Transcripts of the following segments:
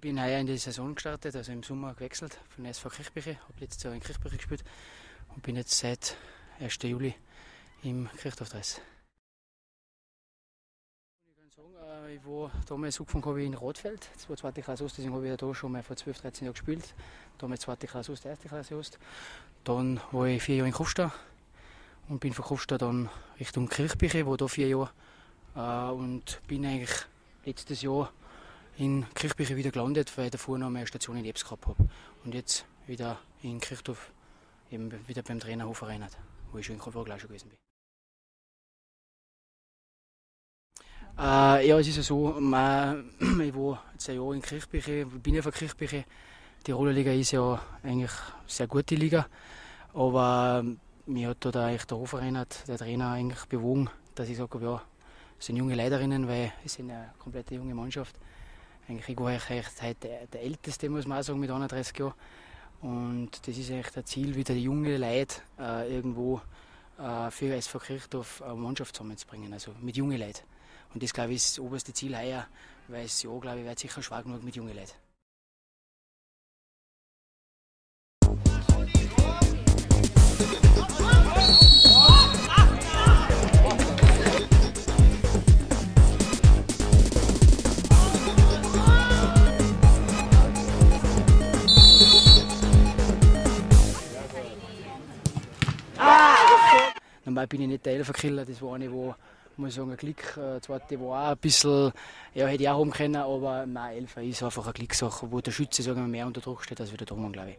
bin heuer in die Saison gestartet, also im Sommer gewechselt von der SV Kirchbirche. Habe letztes Jahr in Kirchbirche gespielt und bin jetzt seit 1. Juli im Kirchdorfdress. Ich kann sagen, ich war damals angefangen habe ich in Radfeld, das war 2. Klasse Ost, deswegen habe ich da schon mal vor 12, 13 Jahren gespielt. Damals 2. Klasse Ost, 1. Klasse Ost. Dann war ich 4 Jahre in Kufstein und bin von Kufstein dann Richtung Kirchbirche, war da 4 Jahre und bin eigentlich letztes Jahr in Kirchbirche wieder gelandet, weil ich davor noch eine Station in Ebs gehabt habe. Und jetzt wieder in Kirchdorf, eben wieder beim Trainer Hofverein, wo ich schon in Kalvarglau schon gewesen bin. Ja, es ist ja so, ich war jetzt ein Jahr in Kirchbirche, bin ja von Kirchbirche. Die Tiroler Liga ist ja eigentlich eine sehr gute Liga, aber mir hat da eigentlich der Hofverein, der Trainer, eigentlich bewogen, dass ich sage, ja, es sind junge Leiterinnen, weil es sind eine komplette junge Mannschaft. Eigentlich, ich war heute der Älteste, muss man auch sagen, mit 31 Jahren. Und das ist eigentlich das Ziel, wieder die jungen Leute irgendwo für SV Kirchdorf eine Mannschaft zusammenzubringen, also mit jungen Leuten. Und das, glaube ich, ist das oberste Ziel heuer, weil es ja, glaube ich, wird sicher schwer genug mit jungen Leuten. Normal bin ich nicht der Elferkiller, das war eine, wo, muss ich sagen, ein Glück. Die zweite war auch ein bisschen, ja, hätte ich auch haben können, aber nein, Elfer ist einfach eine Glückssache, wo der Schütze, sagen wir, mehr unter Druck steht als wieder drum, glaube ich.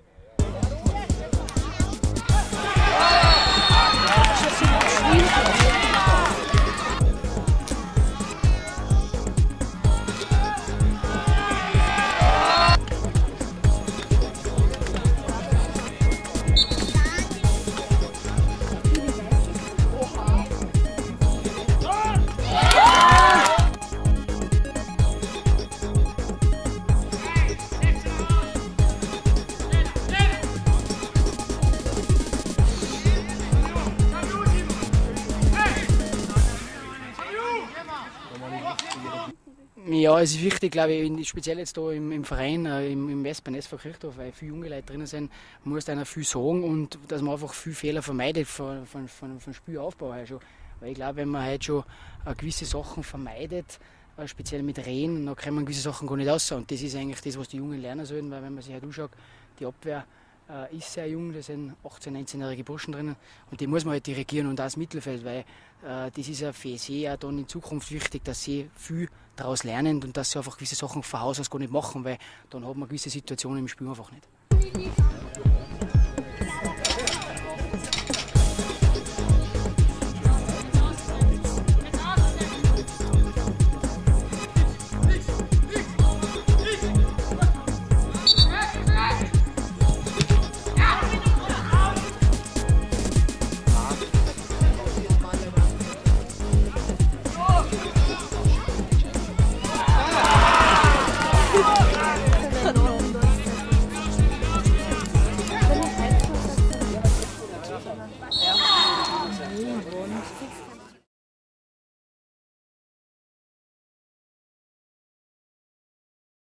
Ja, es ist wichtig, glaube ich, speziell jetzt hier im Verein, im Westbahn SV Kirchdorf, weil viele junge Leute drinnen sind, muss einer viel sagen und dass man einfach viele Fehler vermeidet von Spielaufbau her schon. Weil ich glaube, wenn man halt schon gewisse Sachen vermeidet, speziell mit Rehen, dann kann man gewisse Sachen gar nicht raus. Und das ist eigentlich das, was die Jungen lernen sollen, weil wenn man sich halt anschaut, die Abwehr ist sehr jung, da sind 18-, 19-jährige Burschen drinnen und die muss man halt dirigieren und auch das Mittelfeld, weil das ist ja für sie auch dann in Zukunft wichtig, dass sie viel daraus lernen und dass sie einfach gewisse Sachen von Haus aus gar nicht machen, weil dann hat man gewisse Situationen im Spiel einfach nicht.